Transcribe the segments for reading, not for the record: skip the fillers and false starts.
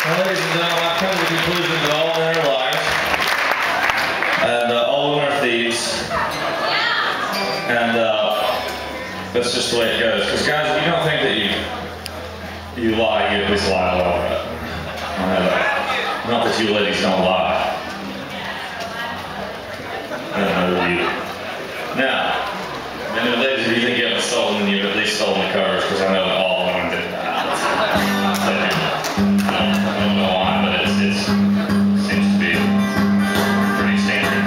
Well, ladies and gentlemen, I've come to the conclusion that all men are liars, and all women are thieves, and that's just the way it goes. Because guys, if you don't think that you lie, you at least lie a little bit. Not that you ladies don't lie. I don't know you. Now, and ladies, if you think you haven't stolen, then you've at least stolen the cars, because I know that all women did that. I don't know why, but it seems to be pretty standard.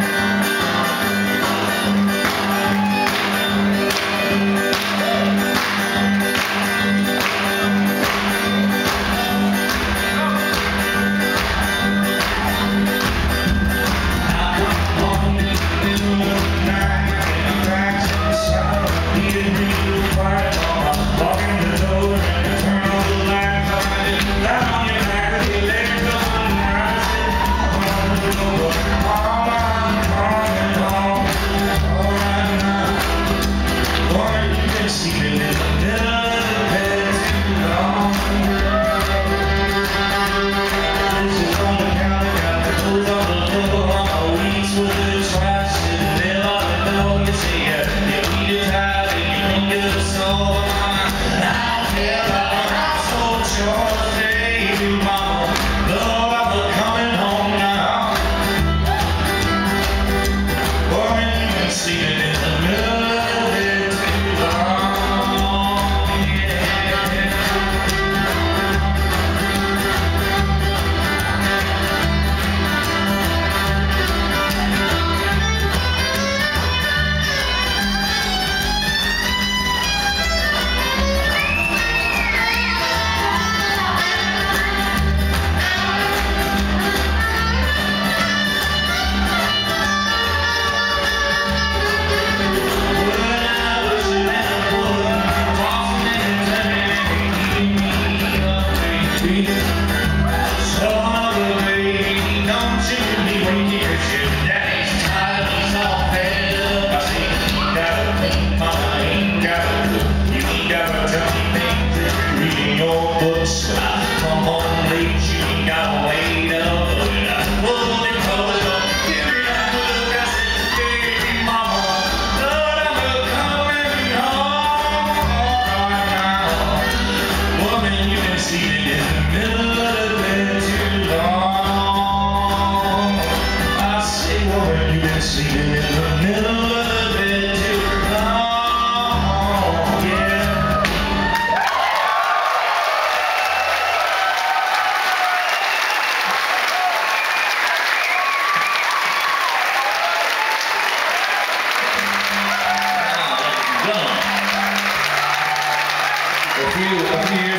A few